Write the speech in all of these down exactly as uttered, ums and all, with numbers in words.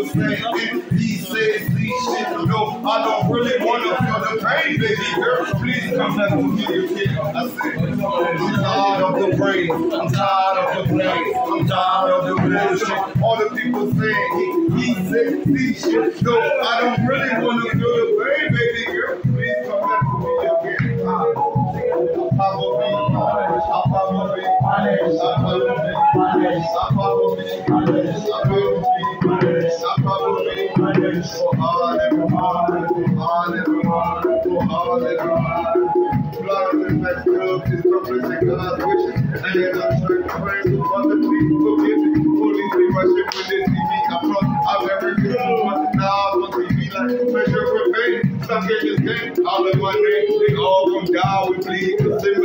people saying he said these shit. No, I don't really want to feel the pain, baby girl. Please come back to me again. I said, I'm tired of the brain. I'm tired of the pain. I'm tired of the bullshit. All the people saying he, he said these shit. No, I don't really want to feel the pain, baby girl. Please come back to me again. I will be punished. I will be punished. I will be punished. I will be punished. I will be punished. I will be punished. For all everyone, for all everyone, for all everyone. Blood and that love is representing God's wishes. And I'm trying to pray for other people to give me. Police be rushing when they see me come from. I'm very good one. Now I'm going to be like measure for pain. Some get this game. All of my names, they all come down with me.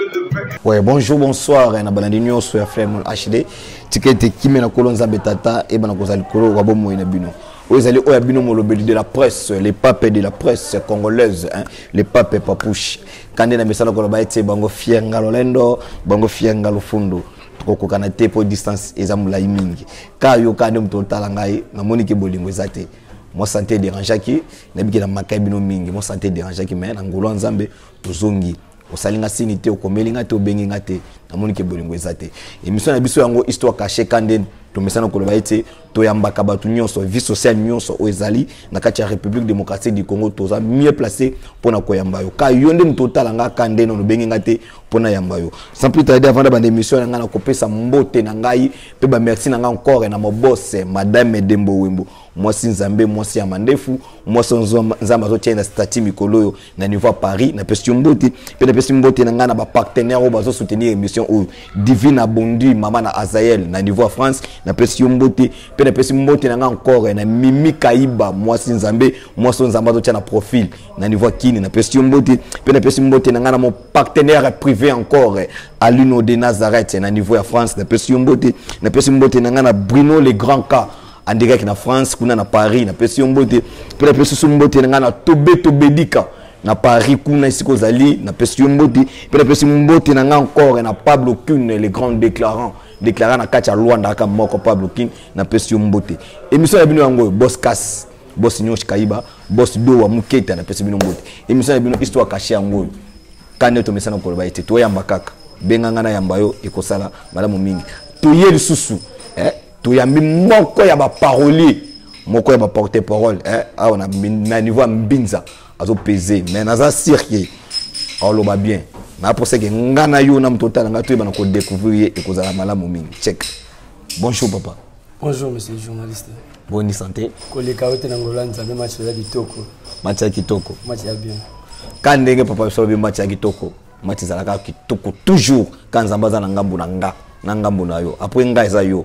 Ouais, bonjour, bonsoir, na balandi nyonso ya Flame H D. Tikete kimi na kolonza betata e bana kozali kolo wa bomo ina bino. Oyezali oya bino molobeli de la presse, les papes de la presse congolaise, hein, les papes papouche. Kande na mesala ko ba ete bango fienga lolendo, bango fienga lufundo. Toko kana te po distance ezamula mingi. Ka yo kande mtotala ngai na monike bolingo ezate. Moi santé dérange ki, na biki na makai bino mingi, moi santé dérange ki mais na ngolo nzambe tozongi. Osalinga sinité okomelinga te obenginga te namoni ke bolingo ezate émission na biso yango histoire cachée kande to mesana ko loba ete to yambaka batu nyonso vie sociale nyonso o ezali na kati ya République démocratique du Congo toza mieux placé pona ko yamba yo ka yonde mtotala nga kande no benginga te pona yamba yo sans plus tarder avant de émission nga na kopesa mbote na ngai pe ba merci na nga encore na mo boss madame Dembo Wembo moi si nzambe moi si amandefu moi so nzamba zo tiena statut mikolo na niveau Paris na pesi mbote pe na pesi mbote na nga na ba partenaire o bazo soutenir émission o Divine Abondi mama na Azael na niveau France na pesi mbote pe na pesi mbote na nga encore na Mimi Kaiba moi si nzambe moi so nzamba zo tiena profil na niveau Kini na pesi mbote pe na pesi mbote na nga na mon partenaire privé encore à l'Uno de Nazareth na niveau ya France na pesi mbote na pesi mbote na nga na Bruno le grand cas en direct na France kuna na Paris na pesi mbote pe na pesi mbote na nga na Tobe Tobedika na Paris kuna isiko zali na pesi mbote pe na pesi mbote na nga encore na Pablo Kune le grand déclarant déclarant na kacha Luanda ka moko Pablo Kune na pesi mbote émission ya bino yango boss Kas boss Nyoshi Kaiba boss Do wa Muketa na pesi bino mbote émission ya bino histoire cachée yango kane to mesana ko ba ete to yamba kaka benganga na yamba yo ekosala malamu mingi to yeli susu eh to yambi moko ya ba parolier moko ya ba porte-parole eh ah on a na niveau mbinza azo peser mais naza cirque alo ba bien na pour ça que ngana yo na mtotala nga to yeba na ko découvrir et kozala malamu mingi check. Bonjour papa. Bonjour monsieur le journaliste. Bonne santé. Koleka ote na ngolanda me match ya kitoko. Match ya kitoko. Match ya bien. Quand ndenge papa so bi match ya kitoko. Match za la kitoko toujours quand zambaza na ngambu na nga. Na ngambu na yo. Après nga eza yo.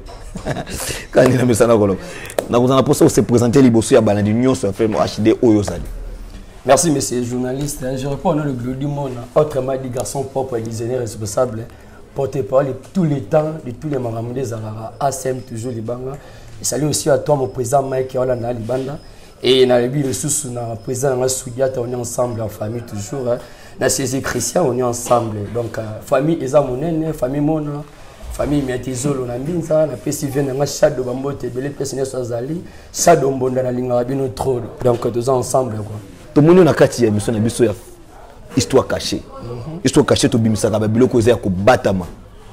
Quand ni na misana kolo. Na kozana poso se présenter liboso ya balandi nyonso F M H D oyo sali. Merci monsieur le journaliste. Je réponds au nom de Glody Mona, autrement dit garçon propre et designer responsable, porte-parole de tous les temps, de tous les mamans des Zara, A S M toujours Libanga. Et salut aussi à toi mon président Mike Olana Libanda. Et dans le but de sous le président de Soudiat, on est ensemble en famille toujours. Dans ces chrétiens, on est ensemble. Donc famille Ezamonene, famille Mona, famille Miatizolo, na Binza, na pesi vient na Shadow Bambote, Belé Pesine Sozali, Shadow Mbonda na Linga Bino trop. Donc tous ensemble quoi. Tout le monde na kati ya mission na biso ya histoire cachée. Histoire cachée to bimisaka ba biloko za ko batama.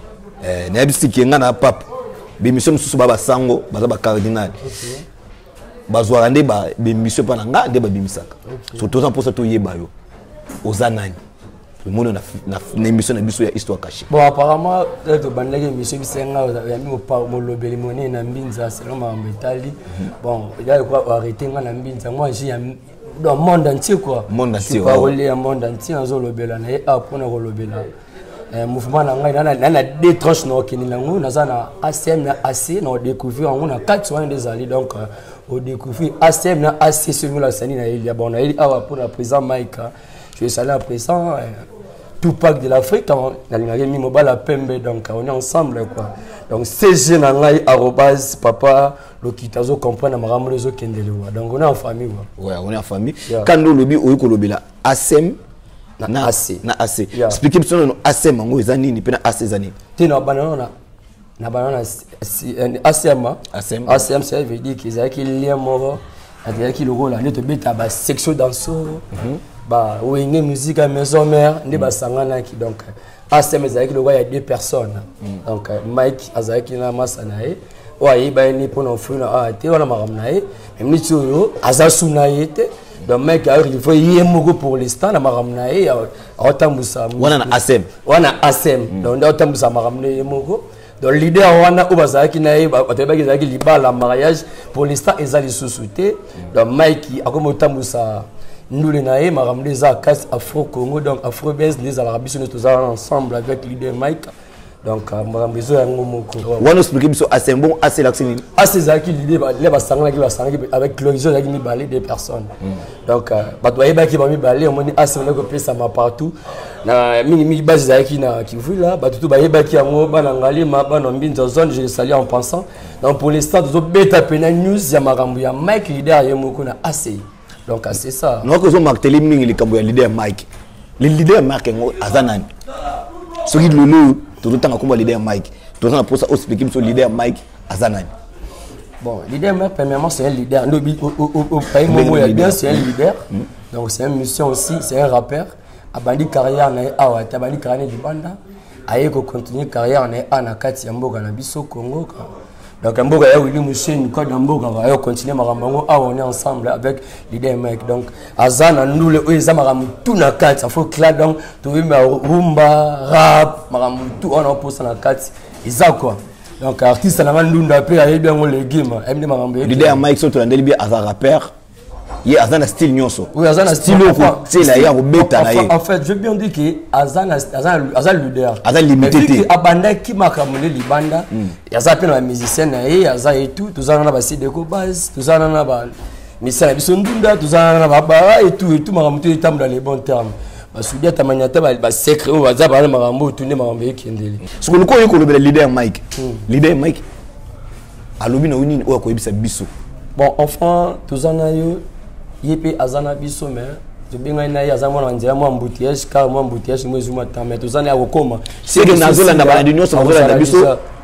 Eh na bisi kenga na papa. Bimission mususu baba sango, baza ba cardinal. OK. Bazwa rande ba bimission pa na nga de ba bimisaka. So tous en pour ça to yeba yo. Ozanani. Le monde na na émission na biso ya histoire cachée. Bon apparemment de bandage émission bisenga ya mi mo mo lobeli moné na mbinza selon ma mbetali. Bon, il y a quoi arrêter nga na mbinza. Moi j'ai dans le monde entier quoi. Monde entier. Je parle le monde entier en zolo bela na e a pona rolobela. Euh mouvement na ngai na na deux tranches na okini lango na za na A C M na A C na découvrir on a quatre soins des alliés donc au découvrir A C M na A C sur la sani na il y a bon na il a pour le président Mike. Je vais saluer à présent tout pack de l'Afrique na linga mi mobile à Pembe donc on est ensemble quoi. Donc C G na ngai arobase papa lokitazo comprendre na makambo lezo kendelewa. Donc on est en famille quoi. Ouais, on est en famille. Quand nous lobi oyiko lobela A C M na A C na A C. Expliquez-moi A C M ngo ezani ni pena A C ezani. Tino banana na na banana A C M A C M ça veut dire qu'ils avaient qu'il lien mort c'est-à-dire qu'il rôle là te beta ba section danseur ba wenge musique à maison mère ne ba sangana qui donc A C M ça qu'il y a deux personnes donc Mike azaki na masanae ouais ba ni pour nous faire ah te wala maramnae même ni tsoyo azasunae te donc mec il faut y moko pour l'instant na maramnae otambusa wana na A C M wana A C M donc otambusa maramnae moko donc l'idée wana obazaki nae batebaki zaki libala mariage pour l'instant ezali sous-souté donc Mike akomotambusa nous nae maramnae za casse afro Congo donc afro base les arabes nous tous ensemble avec l'idée Mike donc marambezo ya ngomoko wana expliquer biso A C M bon A C l'accent A C zaki l'idée les basangana qui basangana avec l'horizon zaki mi balé des personnes donc bato yeba ki ba mi balé on moni A C on ko pesa ma partout na mingi mi base zaki na Kivu là bato tout ba yeba ki yango bana ngali ma bana mbinzo zone je salue en pensant donc pour l'instant zo beta pena news ya marambo ya Mike leader ya moko na A C donc c'est ça non que zo marteler mingi le kambo ya leader Mike le leader Mike ngo azanani soki lulu tout le temps comme leader Mike tout le temps pour ça expliquer sur leader Mike azanani bon leader Mike premièrement c'est un leader au pays Momo il bien c'est un leader donc c'est une mission aussi c'est un rappeur abandi carrière na awa tabandi carrière du banda aye ko continuer carrière na ana kati ya mboka na biso Congo donc mboka ya Willy Musheni ko na mboka va continuer marambango awa on est ensemble avec leader Mike donc azana ndule oza maramu tout na kati faut clair donc to ma rumba rap maramu tout on a posé na kati iza quoi donc artiste na ndunda pe aye bien le game aime marambo leader Mike so to landeli bien aza rappeur il azana style nyonso oui azana style c'est là ya robeta na ye en fait je bien dire que azana azana azana leader azana limité abanda ki makamule libanda yaza pe na musicien na ye yaza et tout tuzana na ba C D ko base tuzana na ba misala biso ndunda tuzana na ba bara et tout et tout makamute etam dans les bons termes basudia tamanyata ba secret o baza ba makambo tunde makambo ekendeli ce que nous ko yiko le leader Mike leader Mike alobi na wini o ko yebisa biso bon enfin tuzana yo yepe azana biso mais je benga na ya zama na nzela mo embouteillage car mo embouteillage mo ezuma ta mais tozana ya kokoma c'est que nazola na ba d'union so zola na biso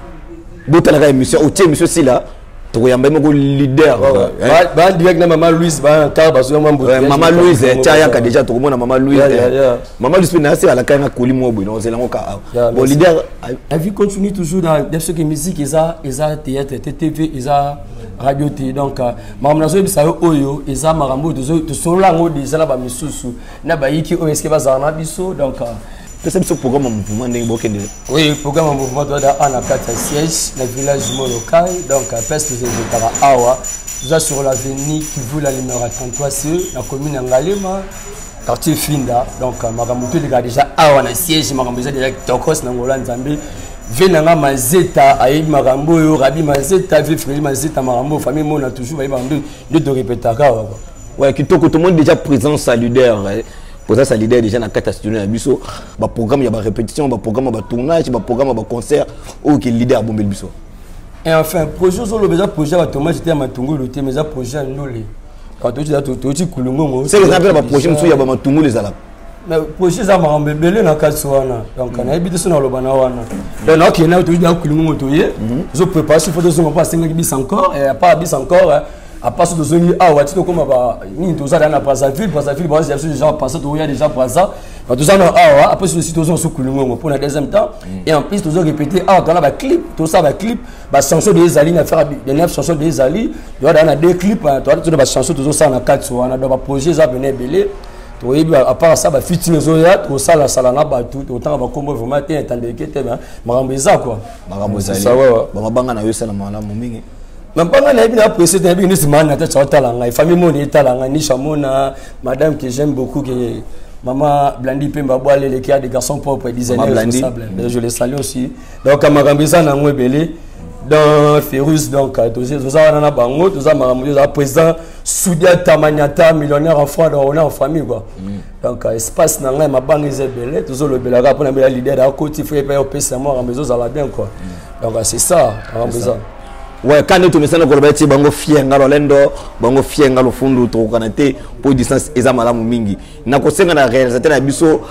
botala ka émission o tie émission si là to yamba mo leader ba direct na mama Louise ba car ba so mo embouteillage mama Louise tia ya ka déjà to mona mama Louise mama Louise na c'est à la kana koli mo bo no zela ngo ka bon leader la vie continue toujours dans ce que musique eza eza théâtre T V eza radio T donc maman nazo bisa oyo eza marambo to solo ngo déjà la ba misusu na ba yiki o eske ba zana biso donc c'est ce programme mouvement ndenge bokende oui programme mouvement doit da ana kata siège na village local donc peste de Tara awa déjà sur l'avenue qui vous la numéro trente-trois C la commune Ngalema quartier Finda donc marambo to déjà awa na siège marambo déjà tokos na ngola nzambe venanga mazeta ayi marambo yo rabi mazeta vi frère mazeta marambo famille mona toujours ba marambo de de répéter ka ouais kitoko tout le monde déjà présent sa leader présence sa leader déjà na kata studio na biso ba programme ya ba répétition ba programme ba tournage ba programme ba concert ou qui leader bombel biso et enfin projet zo lo déjà projet ba tournage était matungu le mais ça projet ndole quand tu as tout tu kulungo c'est le appel ba projet mso ya ba matungu les ala mais projet za marambe belé na katsuana donc na ebité so na lobana wana donc na kina to ya kulungu to ye zo préparer sur photo zo pas cinq bis encore et pas bis encore à part de zoni ah ouais tu comme ba ni to za na Brazzaville Brazzaville bon j'ai déjà passé to ya déjà Brazza tout ça non ah après sur site zo so kulungu pour la deuxième temps et en plus to zo répéter ah dans la clip tout ça va clip ba chanson des ali na faire des neuf chansons des ali doit dans deux clips to ba chanson to zo ça na katsuana donc ba projet za bené belé oui, à part ça, bah, fitting zoya, tout ça, la salana, bah, tout, autant, bah, comme vous m'avez entendu, que t'es, bah, marambeza, quoi. Marambeza, ça, ouais, ouais. Bah, ma banga na yo, ça, la mala, mon mingi. Ma banga na bien apprécié, t'es bien, ni c'est man, t'es talanga, famille, mon état, talanga, ni chamona, madame que j'aime beaucoup, que maman Blandi Pemba Boale, les qui a des garçons propres, designers responsables. Je les salue aussi. Donc, à marambeza, na moué belé. Dans Ferrus, donc, tous les ans, bango, tous les ans, président, Soudia Tamanyata, millionnaire en France, on est en famille, quoi. Donc, espace, n'a rien, ma banque est belle, tous les belles, pour la leader, à côté, il faut payer au P C M, en maison, à la bien, quoi. Donc, c'est ça, en maison. Ouais, quand tu me sens que le bango fienga lendo, bango fienga lo fundu, to kanate, pour distance, ezamala mingi. Na kosenga na réalisateur na biso,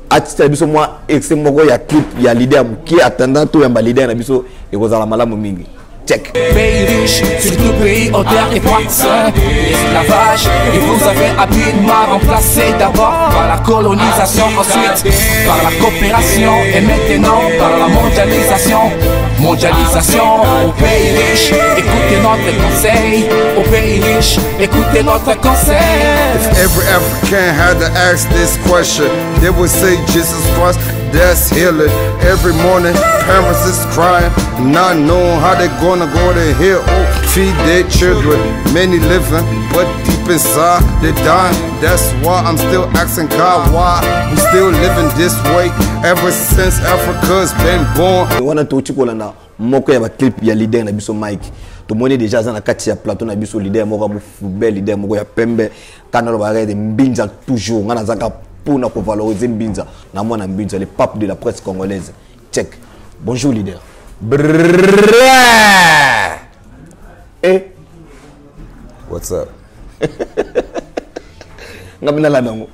artiste na biso moi excès moko ya clip ya leader qui attendant tout ya leader na biso et kozala malamu mingi. Check. Pays riche, sur tout pays en terre et poisson. L'esclavage, et vous avez rapidement remplacé d'abord par la colonisation, ensuite par la coopération et maintenant par la mondialisation. Mondialisation au pays riche, écoutez notre conseil. Au pays riche, écoutez notre conseil. If every African had to ask this question, they would say Jesus Christ, that's healing. Every morning, parents is crying, not knowing how they're gonna go to hell. Oh, feed their children. Many living, but deep inside they dying. That's why I'm still asking God why we still living this way ever since Africa's been born. Wana to chikolanda moko ya ba clip ya leader na biso Mike. To moni déjà za na kati ya plateau na biso leader moko mu football leader moko ya pembe kana lo ba de mbinza toujours ngana zaka pour na valoriser mbinza na mwana mbinza le pape de la presse congolaise. Check. Bonjour leader. Eh. What's up? Ngabina la nango.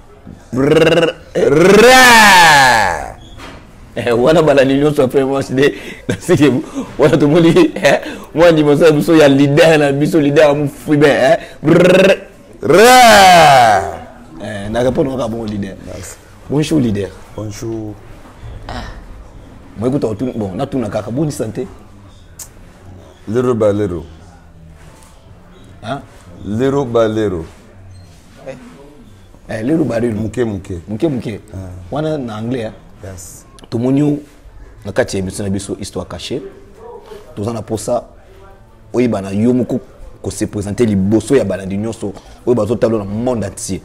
Eh wana bala ni nyonso après moi de na sike wana to moli eh moi ndi mosa biso ya leader na biso leader mu fibe eh. Eh na répondre ka bon leader. Bonjour leader. Bonjour. Ah. Moi écoute tout bon na tout na kaka bonne santé. Little by little. Hein? Little by little. Eh. Eh little by little. Muke muke. Muke muke. Wana na anglais hein? Yes. Tout le monde na kati ya émission na biso histoire cachée. Tous en a pour ça. Oui bana yo moko ko se présenter liboso ya bana nyonso. Oui bazo tableau dans le monde entier.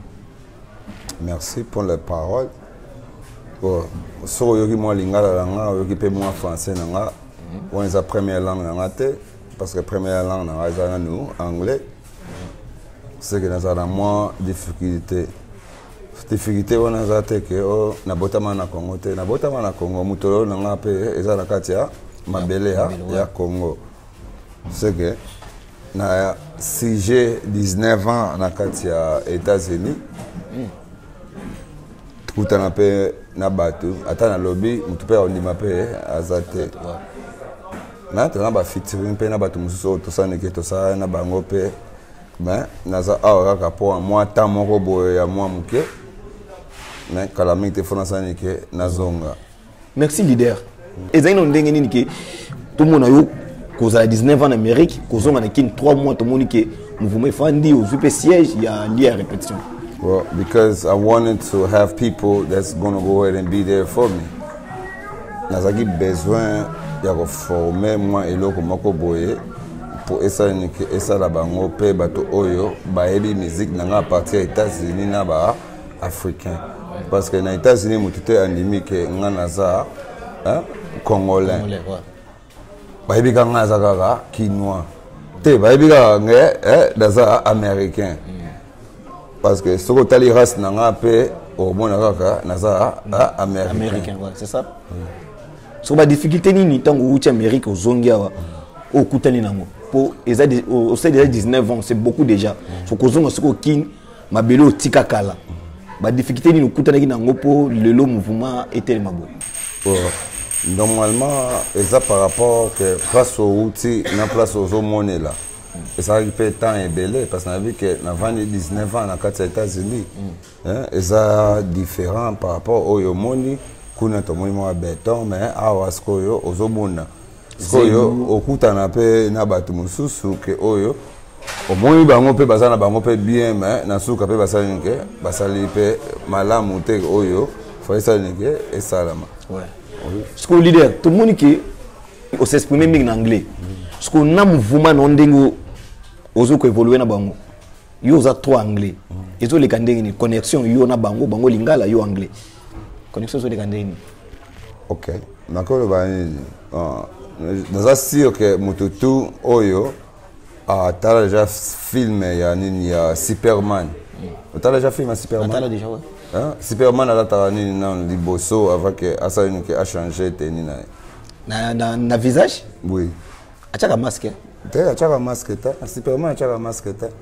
Merci pour les paroles. Bon, so yoki moi lingala langa, yoki pe moi français nanga. On est la première langue nanga te parce que première langue nanga za nous anglais. C'est que nous avons moins difficulté. Difficulté on a za te que oh na botama na Congo te, na botama na Congo mutolo nanga pe eza na kati ya mabele ya ya Congo. C'est que na si j'ai dix-neuf ans na kati ya États-Unis. Kutana pe na batu ata na lobby mutu pe ondima pe azate na tana ba featuring pe na batu mususu to saneke to sa na bango pe mais naza awa kaka po moi ta moko boye ya moi muke mais kala mingi te fona saneke nazonga. Merci leader. Ezali ndenge nini ke tout le monde yo kozala dix-neuf ans en Amérique kozonga na kin trois mois to moni ke mouvement fandi au super siège ya lié à répétition. Well, because I wanted to have people that's gonna go ahead and be there for me. Nazaki besoin ya ko former moi eloko moko boye pour esa ni esa la bango pe bato oyo ba ebi musique nanga à partir des États-Unis na ba africain. Parce que na États-Unis mutute andimi ke ngana za hein congolais. Ba ebi kanga za kaka kinois. Te ba ebi kanga nge eh daza américain. Parce que ce que tu as les races n'ont pas au monde naza américain. Américain, ouais, c'est ça. So ba difficulté ni ni tango uti Amérique au zongia wa au kutani nango. Pour ils a au c'est déjà dix-neuf ans, c'est beaucoup déjà. So ko zonga soko kin mabelo tika kala. Ba difficulté ni kutani nango pour le lo mouvement était mabo. Normalement, ça par rapport que place au outil, na place aux hommes là. Et ça peut temps et belé parce qu'on a vu que avant les dix-neuf ans dans les États-Unis, et ça différent par rapport au yomoni, qu'on a tomé moi béton, mais à waskoyo aux homona. Skoyo au kuta na pe na batu mususu que oyo au moins bango pe bazana bango pe bien mais na suka pe basali nke basali pe malamu te oyo faut ça nke et salama. Ouais. Ce que leader tout le monde qui on s'exprimer en anglais. Ce qu'on a mouvement non dingo ozo ko évoluer na bango. Yo za trop anglais. Ezo le kandenge ni connexion yo na bango bango lingala yo anglais. Connexion zo le kandenge ni. OK. Nakolo ba ni dans sûr que mututu oyo a tala déjà film ya nini ya Superman. Tu as déjà filmé Superman? Tu as déjà ouais. Hein? Superman a la tala nini na liboso avant que asa une que a changé teni na. Na na na visage? Oui. Achaka masque. Te achaka masque ta. Superman achaka masque ta.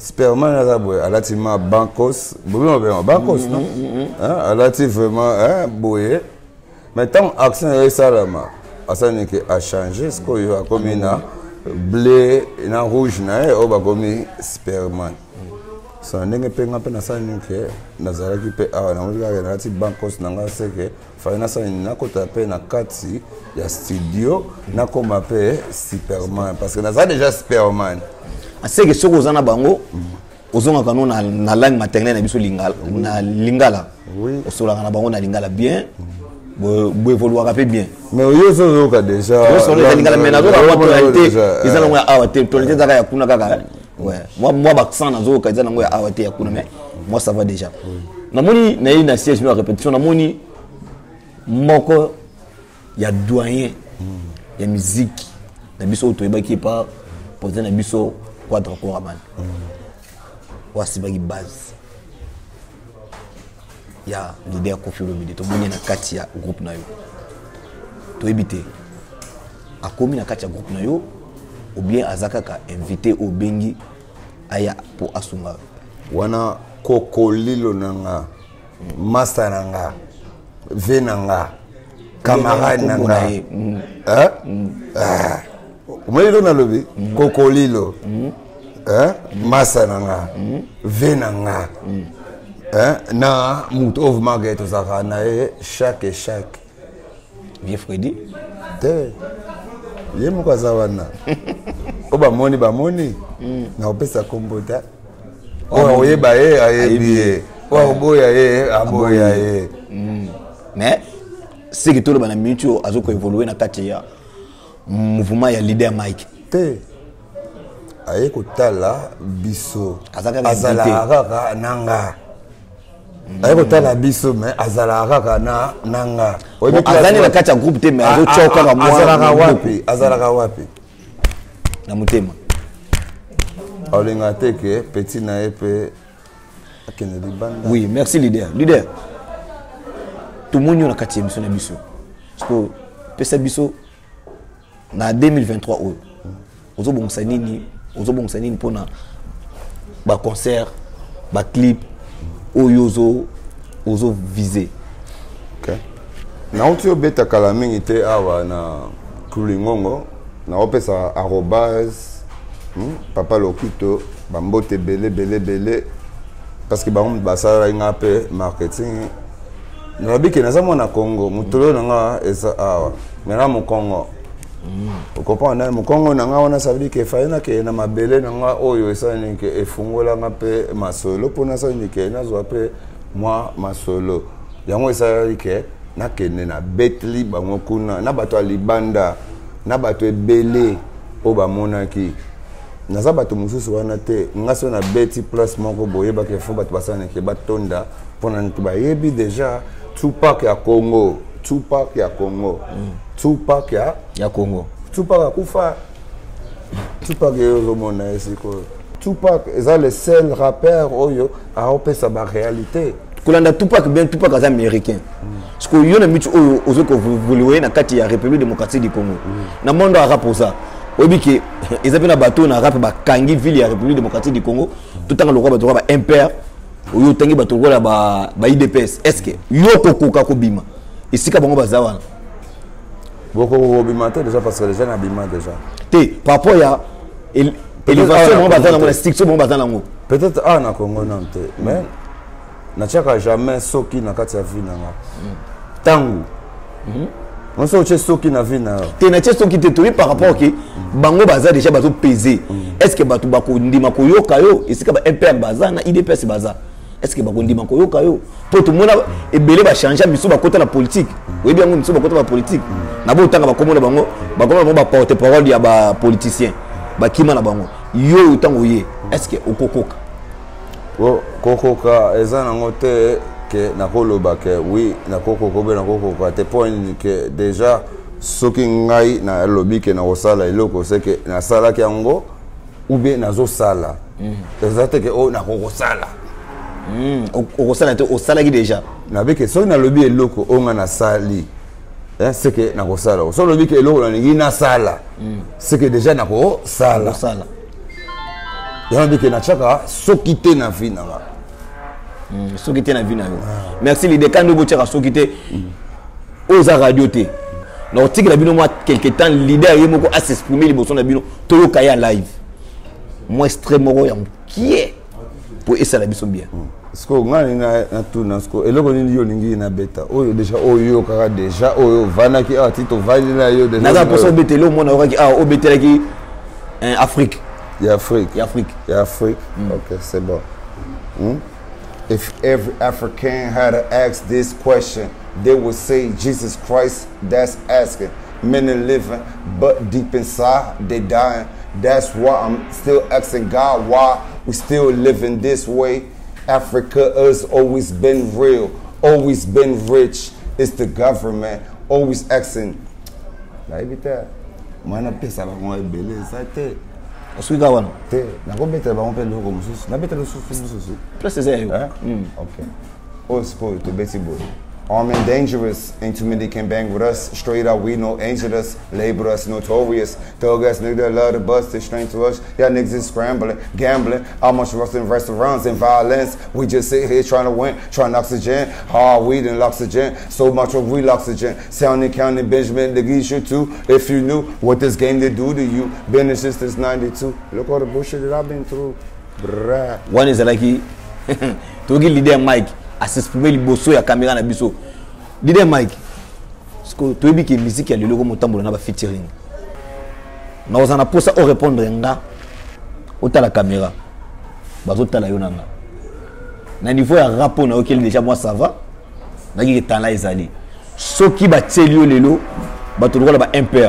Superman à la team Bancos, Bancos, non? À la team vraiment, hein, boye. Mais tant action est ça là, Asani qui a changé, ce qu'il y a comme une blé, une rouge, on va comme Superman. Ça n'est pas un peu na ça que Nazara qui peut avoir na mulika na ti Bancos nanga seke faina ça na kota pe na kati ya studio na koma pe Superman parce que Nazara déjà Superman. C'est que ce que vous en avez bango, vous en avez na na langue maternelle na biso lingala, na lingala. Oui. Vous en avez bango na lingala bien, vous évoluer rapide bien. Mais yo so zo déjà. Vous sont les lingala mais na zo la tonalité, ils en ont awa tonalité za ya kuna kaka. Ouais. Moi moi accent na zo ka za ngo ya awa te ya kuna mais moi ça va déjà. Na moni na une siège na répétition na moni moko ya doyen ya musique na biso to ebaki pa poser na biso quadre coraman. Voici la base. Il y a l'idée Koffi Olomide. Tout le monde est dans Katia groupe na yo. To éviter. A commis na Katia groupe na yo ou bien azaka ka invité au bengi aya pour asunga. Wana kokolilo nanga, master nanga, venanga, camarade nanga. Hein? Ah. Umelo na lobi kokolilo. Hein? Massa nanga, venanga, hein? Na mout of marget zaka na chaque chaque. Vieux Freddy. Te. Ye mukaza wana. Oba moni ba moni. Na opesa kombota. O oyeba ye ayebi. O oboya ye aboya ye. Mais c'est que tout le bana mutuo azoko évoluer na katia mouvement ya leader Mike. Te. Aye kotala biso azala kaka nanga aye kotala biso mais azala kaka na nanga azani na kati ya groupe te mais azo choka ka moi azala wapi azala wapi na mutema olinga te ke petit na epe akene libanda. Oui, merci leader leader tout le monde na kati ya mission na biso parce que pesa biso na deux mille vingt-trois o ozo bongsa nini ozo bongsa nini pona ba concert ba clip oyozo ozo viser. OK. Na utio beta kala mingi te awa na Kulingongo na opesa arobase hmm? Papa Lokito bambote belé belé belé parce que ba on basala ngape marketing na biki na zamo na Congo mutolo nga esa awa mena mo Congo. Au comprendre mon Congo nanga wana ça veut dire que faina ke na mabele nanga oyo esani ke efungola ngape masolo pona ça ni ke na zo pe moi masolo yango esali ke na kene na betli bango kuna na bato libanda na bato ebele o ba monaki na za bato mususu wana te ngaso na beti place moko boyeba ke fo bato basana ke batonda pona ntu ba yebi déjà Tupac ya Congo Tupac ya Congo Tupac ya ya Congo Tupac akufa Tupac yo mona esiko Tupac est le seul rappeur oyo a opesa ba réalité kolanda Tupac bien Tupac az américain parce que yo na mitu oyo ozoko voulouer na kati ya République démocratique du Congo na mondo a rap ça obiki ezape na bateau na rap ba kangi ville ya République démocratique du Congo tout temps le roi bateau ba impair oyo tangi bateau la ba ba I D P S est-ce que yo kokoka ko bima isika bango bazawana beaucoup au bima déjà parce que les gens abima déjà te par rapport ya élévation bango bazana na restriction bango bazana ngo peut-être ah na Congo non te mais na chaka jamais soki na kati ya vie nanga tangu on sait que soki na vie na te na che soki te to par rapport que bango baza déjà bazo peser est-ce que batu bako ndima ko yoka yo isika ba M P R bazana I D P S baza est-ce que bako ndima ko yoka yo po tout monde ebele ba changer biso ba kota la politique oui bien biso ba kota la politique na bo tanga ba komona bango ba komona ba porte parole ya ba politicien ba kima na bango yo tango ye est-ce que okokoka o kokoka eza nango te que na koloba que oui na kokoka be na kokoka te point que déjà soki ngai na lobby que na osala eloko c'est que na sala yango ou bien nazo sala exacte que o na kokosala mm okosala te osala ki déjà na be que soki na lobby eloko onga na sali c'est que na kosala so lobby que eloko na ngi na sala c'est que déjà na ko sala sala yango ke na chaka soki te na vie na nga soki te na vie na yo merci leader quand nous botiaka soki te oza radio te na otikela bino moi quelque temps leader ye moko a s'exprimer liboso na bino toyoka ya live moi extrême moko ya mokie po esala biso bien sko ngani na na tuna sko eloko nini yo lingi na beta oyo déjà oyo kaka déjà oyo vanaki ah tito vali na yo déjà naza poso betelo mona okaki ah o betelaki en Afrique il y a Afrique il y a Afrique il y a Afrique OK c'est bon hmm? If every African had to ask this question, they would say Jesus Christ, that's asking. Many living, but deep inside, they dying. That's why I'm still asking God why we still living this way. Africa has always been real, always been rich. It's the government, always asking. Osuika wana te na ko betela ba on pe loko mususu na betela susu mususu plus c'est yo mm okay oh spoil to betty boy armed and dangerous ain't too many can bang with us straight out we know angelus label us notorious thug ass nigga love to bust they strange to us y'all niggas is scrambling gambling how much rust in restaurants and violence we just sit here trying to win trying oxygen hard weed and oxygen so much of real oxygen sounding counting Benjamin the geisha too if you knew what this game did do to you been in since this ninety-two look all the bullshit that I've been through bruh one is like togi leader Mike s'exprimer liboso ya caméra na biso leader Mike parce to yebi ke musique ya lelo ko motambola na ba featuring na ozana posa o répondre nga otala caméra bazo tala yo nanga na niveau ya rap na okel déjà moi ça va na ki tala ezali soki ba tselio lelo ba to lokola ba impair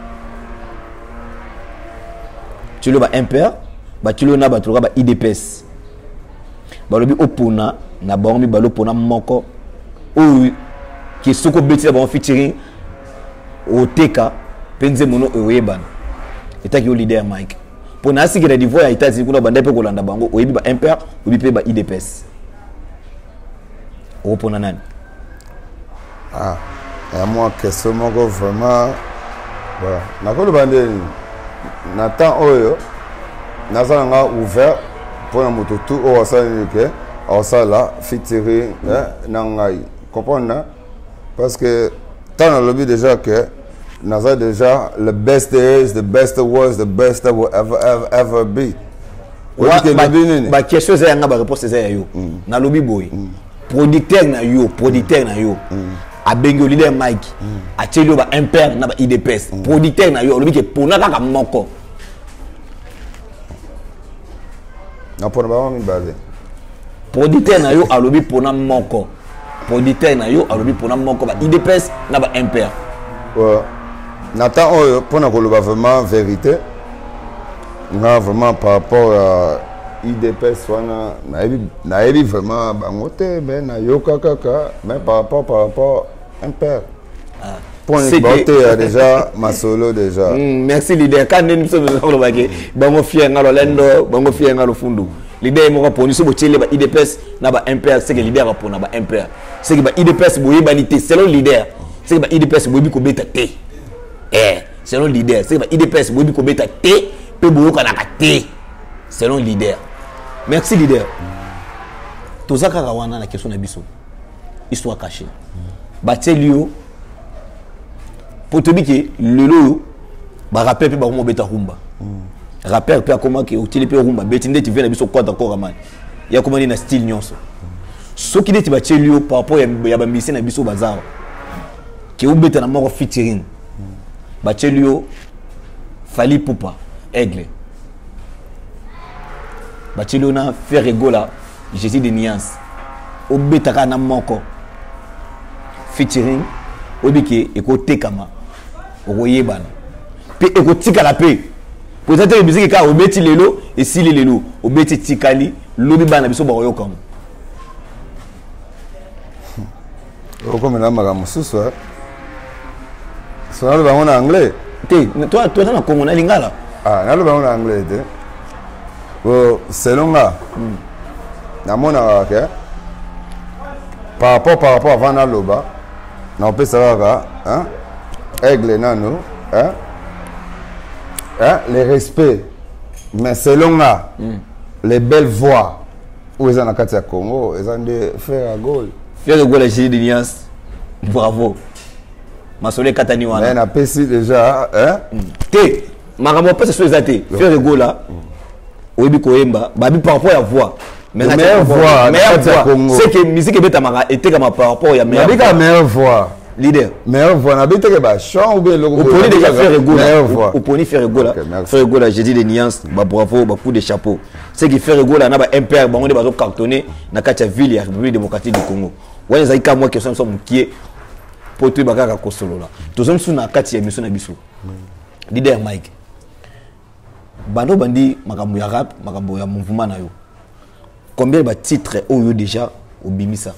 tu lo ba impair ba tu lo na ba to lokola ba I D P S ba lobi opona na bango balo pona moko o ki soko beti ba featuring o teka penze mono oyebana etaki yo leader Mike pona asiki na niveau ya États-Unis kuna banda pe ko landa bango oyebi ba impair oyebi pe ba I D P S o pona nani ah ya moi question moko vraiment voilà na ko bande na temps oyo na za nga ouvert pour moto tout o asali ke ça là featuring nangai comprendre parce que tant on l'a vu déjà que naza déjà le best there is the best there was the best that will ever ever ever be ba question c'est nga ba réponse c'est yo na lobby boy producteur na yo producteur na yo a bengo leader Mike a tshelo ba impair na ba I D P S producteur na yo lobby ke pona kaka moko na pona ba mi bale producteur na yo alobi pona moko producteur na yo alobi pona moko ba I D P S na ba impair ouais nata oyo pona ko loba vraiment vérité na vraiment par rapport à I D P S wana na ebi na ebi vraiment bango te mais na yo kaka mais par rapport par rapport impair ah pour une beauté déjà ma solo déjà mm, merci leader quand nous sommes dans le bango fier ngalo lendo bango fier ngalo fundu leader mo ko ni so bo tshele ba I D P S na ba impair c'est que leader ko na ba impair c'est que ba I D P S bo yebanité selon leader c'est que ba I D P S bo bi ko beta te eh selon leader c'est que ba I D P S bo bi ko beta te pe bo ko na ka te selon leader merci leader to zaka wana na question na biso histoire cachée ba tselio potobiki lelo ba rappel pe ba mo beta rumba rappel pe comment que utile pe rumba betinde tu viens na biso quoi d'accord man ya comment ni na style nyonso soki deti ba tselio par rapport ya ba musicien na biso bazar ki u beta na moko featuring ba tselio Fali Poupa Aigle ba tselio na faire rigola Jésus de Niance o beta ka na moko featuring obiki ekote kama okoyebana pe ekotika la pe peut-être le musique ka obeti lelo et si lelo obeti tikali lobi bana biso ba yoka mo o comme na maga mususu hein so na ba en anglais te toi toi na kongo na lingala ah na lo ba en anglais te o selon nga na mona ka par rapport par rapport avant na loba na on peut savoir hein Aigle nano hein hein les respects mais selon là les belles voix où ils ont la carte à Congo ils ont des frères à Gaulle frère de Gaulle a géré d'alliance bravo Massolé Katani wana mais na pesi déjà hein té makambo pas sur les athées frère de Gaulle là oyebi koyemba babi par rapport à voix mais la meilleure voix meilleure voix c'est que musique beta mara était comme par rapport à meilleure voix meilleure voix leader meilleure voix na bita ke ba chant ou bien le au poni déjà frère de Gaulle meilleure voix au poni frère de Gaulle frère de Gaulle j'ai dit des nuances ba bravo ba coup de chapeau c'est que frère de Gaulle na ba impère bango de bazo cartonner na kati ya ville ya République démocratique du Congo wana zaika moi question somme qui pour tout bakaka kosolo là tous hommes sous na kati ya mission na biso leader Mike bando bandi makambo ya rap makambo ya mouvement na yo combien de titres au yo déjà au bimisa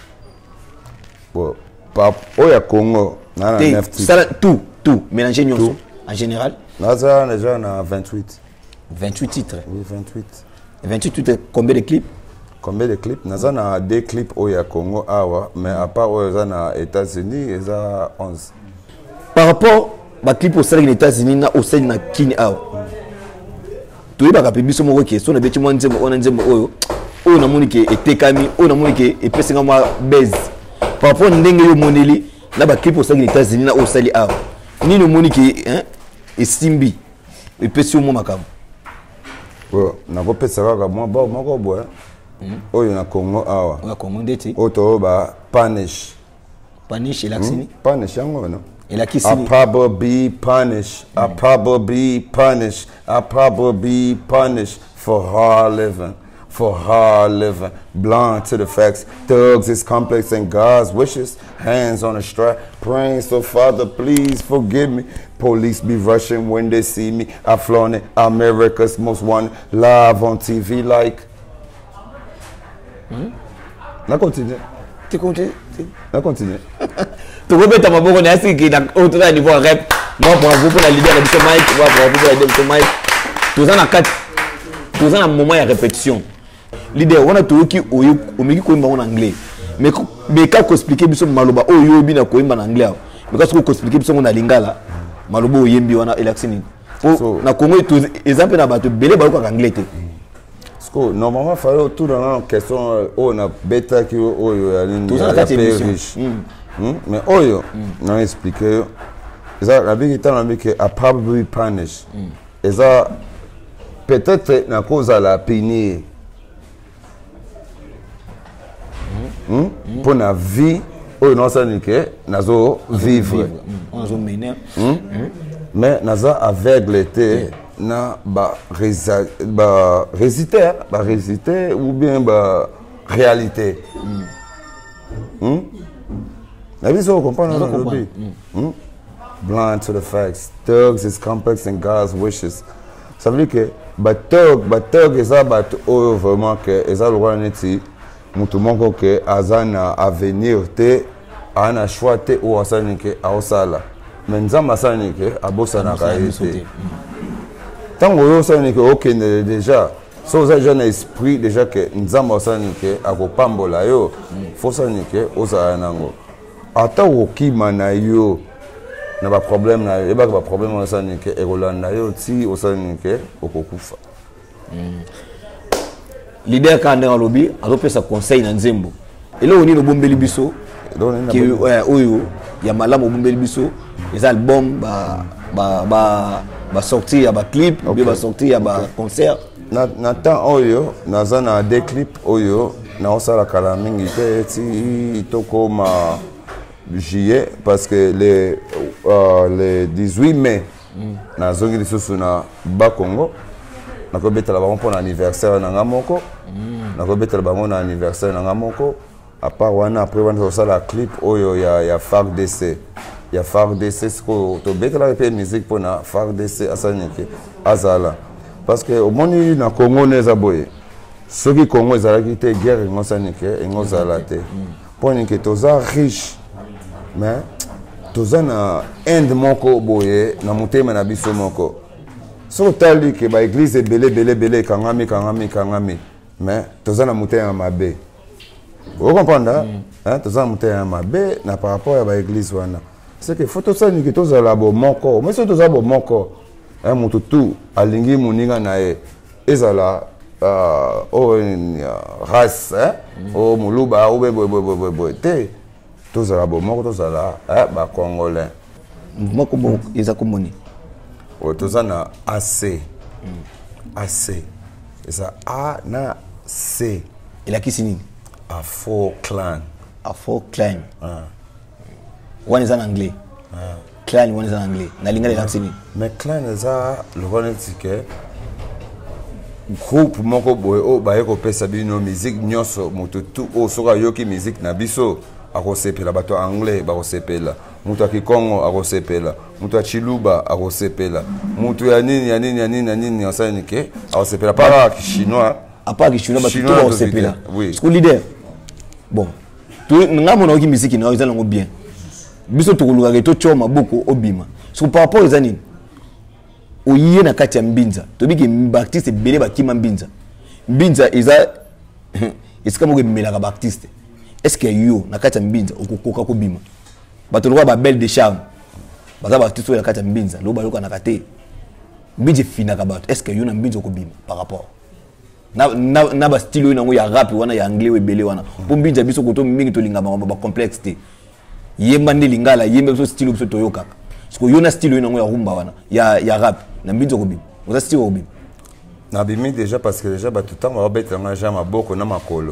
bon par au ya Congo na na neuf titres tout tout mélanger nyonso en général naza déjà na vingt-huit vingt-huit titres oui vingt-huit vingt-huit titres combien de clips combien de clips naza na deux clips au ya Congo awa mais à part au za na États-Unis eza onze par rapport ba clip au sein des États-Unis na au sein na Kini awa tu ba ka biso moko ke so na beti mo nzembo ona nzembo oyo oyo na moni ke etekami oyo na moni ke epesinga mwa base par rapport ndenge yo moneli na ba clip au sein des États-Unis na au sali awa nini moni ke hein esimbi epesi mo makam bon na ko pesa ka mo ba moko boy oyo na Congo awa na Congo ndeti oto ba punish punish elaxini punish yango no ela I probably be punished. I probably be punished. I probably be punished for hard living. For hard living. Blind to the facts. Thugs is complex and God's wishes. Hands on the strap. Praying so Father, please forgive me. Police be rushing when they see me. I flown it. America's most wanted. Live on T V like. Hmm? Na continue. Tu continue. Na continue. Tu veux mettre ma bonne ainsi qui dans autre niveau rap. Moi bravo pour la leader de Mike, moi bravo pour la leader de Mike. Tous en a quatre. Tous en a moment de répétition. Leader, on a tout qui au au miki ko en anglais. Mais mais quand ko expliquer biso maloba o yo bi na ko en anglais. Mais quand ko expliquer biso na lingala, maloba o yembi wana elaxini. So na Congo tout exemple na bato belé ba ko anglais te. Normalement, il fallait tout dans la question on a bêta qui oh yo ya riche. Mais oh yo, on a expliqué. Ça la vie est en que a probably punished. Et ça peut-être na cause à la punir. Pour la vie, oh non ça n'est que nazo vivre. On zo mener. Mais naza aveugleté. Na ba résa ba résister ba résister ou bien ba réalité hmm la vie on comprend dans le but blind to the facts thugs is complex and God's wishes ça veut dire que ba thug ba thug eza ba oh vraiment que eza le roi neti mutu moko que azana avenir te ana choix te ou asani que aosala mais nzamba asani que abosana ka été tant que ça n'est que aucun déjà so ça j'ai un esprit déjà que nzamba ça n'est que akopambola yo faut ça n'est que oza nango ata okima na yo na ba problème na yo ba ba problème ça n'est que ekolanda yo ti osa n'est que okokufa leader ka ndanga lobi azopesa conseil na nzembo elo oni no bombeli biso ki oyo ya malamu bombeli biso les albums ba ba ba ba sortir ya ba clip ou bien ba sortir ya ba concert na na temps oyo naza na des clips oyo na osala kala mingi te ti toko ma juillet parce que les euh, les dix-huit mai na zongi lisusu na ba Congo na ko betala bango pour anniversaire na ngamoko na ko betala bango na anniversaire na ngamoko à part wana après wana osala clip oyo ya ya F A R D C ya F A R D C ko to betala pe musique pour na F A R D C asanike azala parce que au moni na Congo neza boye soki Congo ezalaki te guerre ngosanike ngozala te poni que toza riche mais toza na end moko boye na mutema na biso moko so tali que ba église belé belé belé kangami kangami kangami mais toza na mutema mabe vous comprenez hein toza na mutema mabe na par rapport à ba église wana c'est que faut toza ni que toza la bo moko mais so toza bo moko un moto tout alingi moninga na e ezala uh, o uh, race hein mm. o muluba o be bo bo bo bo te tozala bo moko tozala eh ba congolais moko bo eza komoni o tozana AC mm. AC eza A na C ila kisini a four clan a four clan ah one is en anglais ah clan one is en anglais na linga ila kisini mais clan eza le connaître groupe moko boye o baye ko pesa bino musique nyoso moto tout o soka yoki musique na biso akosepela bato anglais bakosepela mutu ya Kikongo akosepela mutu ya Chiluba akosepela mutu ya nini ya nini ya nini ya nini osani ke akosepela para chinois apa chinois bato tout bakosepela oui school leader bon tu nga mona oki musique na eza lango bien biso tokoluka ke to choma boko obima so par rapport aux années oyiye na kati ya mbinza tobiki baartiste ebele bakima mbinza mbinza eza esika moko emelaka baartiste est ce que yo na kati ya mbinza okokoka kobima bato lokola babelle de charme baza baartiste oyo na kati ya mbinza loko bayokanaka te mbinza efinaka bato est ce que yo na mbinza okobima par rapport na, na, na bastyle oyo nango ya rap wana ya anglais oyo ebele wana mpo mbinza biso koto mingi tolinga makambo bacomplexe te yemba nde lingala yemba biso style biso toyokaka parce que yo na style oyo nango ya rumba wana ya, ya rap na mbinza okobima oza style okobima na bimi déjà parce que déjà bato ntango babetelanga ja maboko na makolo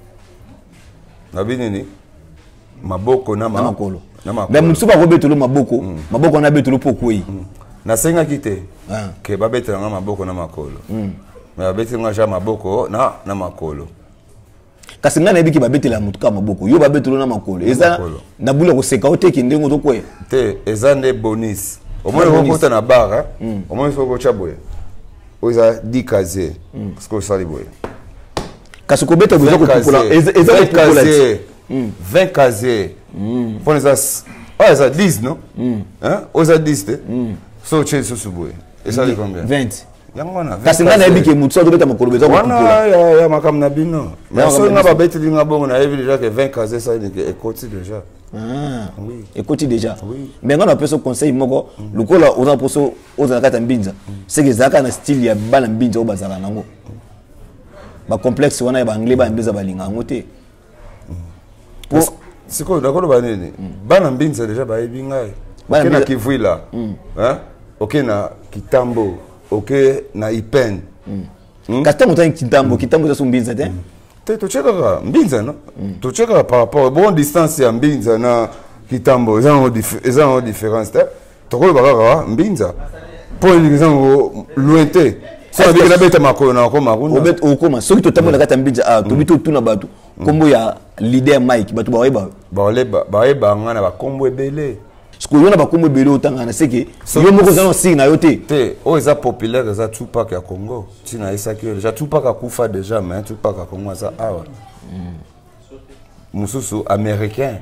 na binini maboko na makolo mais musu ba robetolo maboko mm. maboko na betolo pokwei mm. na senga kite ah. ke babetelanga maboko na makolo mm. mais babetelanga ja maboko na na makolo kasi nga na yebi ki babetela mutu ka maboko yo babetolo na makolo eza na bula koseka oteki ndengo tokwe te eza nde bonus au moins okota na bar mm. au moins soko chaboye oza dix casier mm. parce que ça liboye kasi ko beta bozo ko popola eza eza casier vingt casiers pour les as ah ça dix non hein oza dix te so che so suboye et ça dit combien vingt yangona kasi nga na yebi ke mutu so beta makolo beza ko popola ya ya makam na bino mais so nga ba beta linga bongo na yebi déjà que vingt casiers ça dit que écoute déjà ah oui écoute déjà mais nga na peso conseil moko lokola oza poso oza kata mbinza c'est que zaka na style ya bana mbinza o bazala nango ba complexe wana ya ba anglais ba mbinza balinga ngote siko d'accord ba nini bana mbinza déjà ba yebi ngai ok na Kivuila hein ok na Kitambo ok na Ipen Katambo ta Kitambo Kitambo za mbinza te te to cheka mbinza no to cheka par rapport bon distance ya mbinza na Kitambo eza eza une différence te to ko ba ka mbinza pour l'exemple lointain ça veut dire que la bête makolo na ko makunda obet okoma soki to tambola kata mbinza ah to bito tuna batu kombo ya leader Mike batu ba weba ba leba ba weba ngana ba kombo ebele sko yona ba kombo ebele otanga na seke yo moko za no signe na yo te te o eza populaire eza Tupac ya Congo tina isa ki déjà Tupac akufa déjà mais Tupac ya Congo za awa mususu américain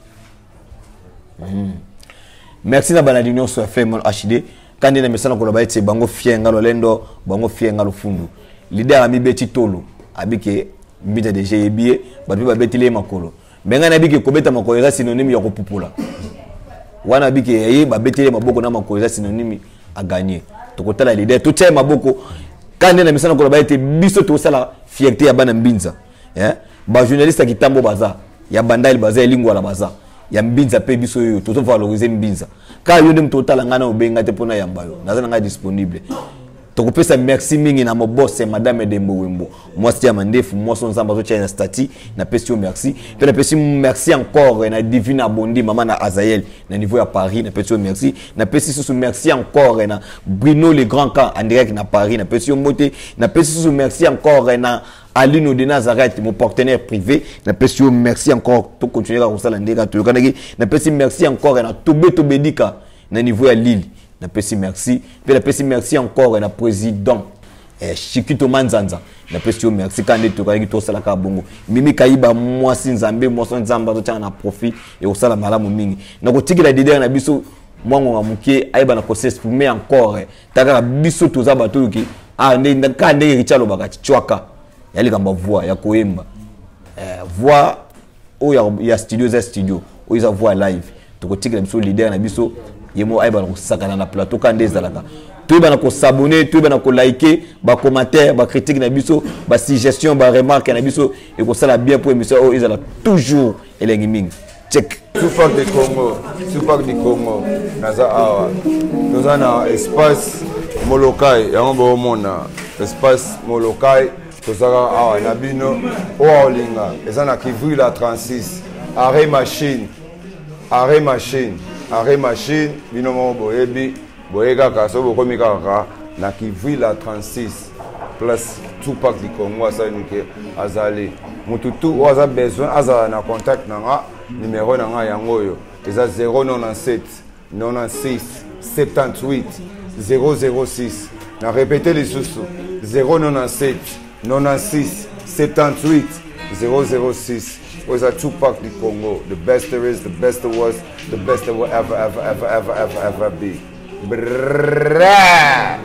merci na banadinyo so F M H D kandi na mesana ko loba ete bango fienga lo lendo bango fienga lo fundu leader ami beti tolo abike mbita de G B batu ba betile makolo benga na bike ko beta makolo eza synonyme ya ko pupula wana bike yi ba betile maboko na makolo eza synonyme a gagner to kotala leader to tshema maboko kandi na mesana ko loba ete biso to sala fierté ya bana mbinza eh ba journaliste Kitambo baza ya bandali baza elingwa la baza ya mbinza pe biso yo to to valoriser mbinza ka yo dem total ngana obenga te pona yamba yo nazana nga disponible to kopesa merci mingi na mo boss madame de Mbowembo moi c'est mandefu moi son nzamba zo tshena stati na pesi yo merci pe na pesi merci encore na Divine Abondi mama na Azael na niveau ya Paris na pesi yo merci na pesi sous merci encore na Bruno le grand camp en direct na Paris na pesi yo moté na pesi sous merci encore na Alino de Nazareth, mon partenaire privé. Na pesi merci encore pour continuer à reçoit l'andeka to kanaki. Na pesi merci encore na Tobe Tobedika na niveau ya Lille. Na pesi merci. Puis na pesi merci encore na président eh Chikito Manzanza. Na pesi merci kande to kanaki to sala ka bongo. Mimi Kaiba mwasi nzambe mwasi nzamba to tana profit et osala malamu mingi. Na ko tikila dide na biso mwango nga mukie aiba na ko s'exprimer encore. Taka biso to za bato ki ah ndenda kande richalo bakati chwaka. Yali kamba voix ya koemba eh voix o ya, ya studio za studio o za voix live to ko tikela biso leader na biso yemo aiba ko sakana na plateau kande ezalaka tout bana ko s'abonner, tout bana ko liker, ba commentaire, ba critique na biso, ba suggestion, ba remarque na biso et ko ça la bien pour émission oh ils ont toujours elengi mingi. Check. Tupac du Congo, Tupac du Congo, naza awa. Nous avons un espace molokai, yango bo mona, espace molokai, tozaka awa nabino olinga, ezana kivri la trente-six, arrêt machine, arrêt machine, arrêt machine, bino mo boyebi, boyega kaso bokomi kaka na kivri la trente-six, place Tupac du Congo asanike azali. Mututu oza besoin azala na contact nanga numéro nanga yangoyo eza zéro neuf sept quatre-vingt-six soixante-dix-huit zéro zéro six na répéter les sous zéro neuf sept quatre-vingt-six soixante-dix-huit zéro zéro six oza Tupac du Congo, the best there is, the best there was, the best there will ever ever ever ever ever ever be. Brrrra!